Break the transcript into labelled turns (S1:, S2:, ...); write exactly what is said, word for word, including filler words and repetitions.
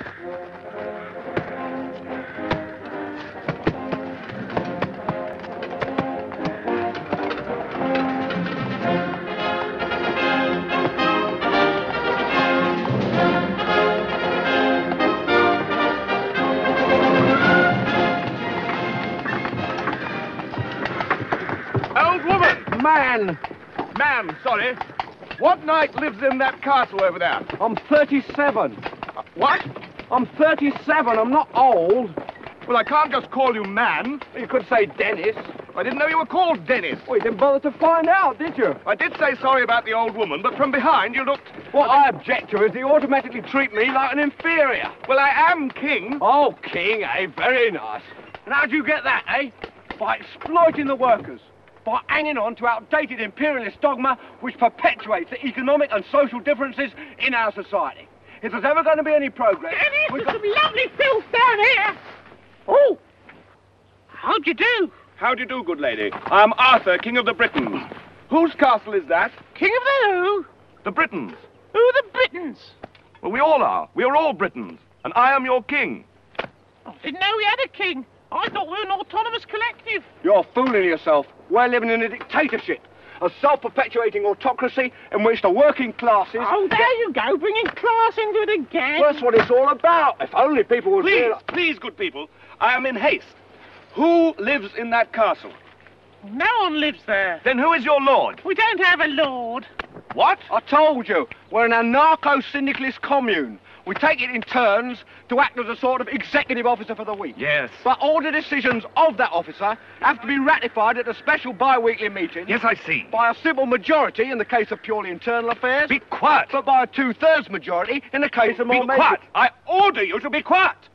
S1: Old woman!
S2: Man!
S1: Ma'am, sorry. What knight lives in that castle over there?
S2: I'm thirty-seven.
S1: Uh, what?
S2: I'm thirty-seven. I'm not old.
S1: Well, I can't just call you man.
S2: You could say Dennis.
S1: I didn't know you were called Dennis.
S2: Well, you didn't bother to find out, did you?
S1: I did say sorry about the old woman, but from behind you looked...
S2: What I object to is you automatically treat me like an inferior.
S1: Well, I am king.
S2: Oh, king, eh? Very nice. And how'd you get that, eh? By exploiting the workers. By hanging on to outdated imperialist dogma which perpetuates the economic and social differences in our society. If there's ever going to be any progress...
S3: Dennis,
S2: we've
S3: there's
S2: got...
S3: some lovely filth down here. Oh, how'd you do?
S1: How do you do, good lady? I'm Arthur, King of the Britons. Whose castle is that?
S3: King of the who?
S1: The Britons.
S3: Who are the Britons?
S1: Well, we all are. We are all Britons. And I am your king.
S3: I didn't know we had a king. I thought we were an autonomous collective.
S2: You're fooling yourself. We're living in a dictatorship. A self-perpetuating autocracy in which the working classes...
S3: Oh, there
S2: get...
S3: you go, bringing class into it again.
S2: Well, that's what it's all about. If only people would
S1: Please,
S2: realize...
S1: please, good people. I am in haste. Who lives in that castle?
S3: No one lives there.
S1: Then who is your lord?
S3: We don't have a lord.
S1: What?
S2: I told you, we're an anarcho-syndicalist commune. We take it in turns to act as a sort of executive officer for the week.
S1: Yes.
S2: But all the decisions of that officer have to be ratified at a special bi-weekly meeting.
S1: Yes, I see.
S2: By a simple majority in the case of purely internal affairs.
S1: Be quiet.
S2: But by a two-thirds majority in the case of more
S1: Be
S2: major...
S1: quiet. I order you to be quiet.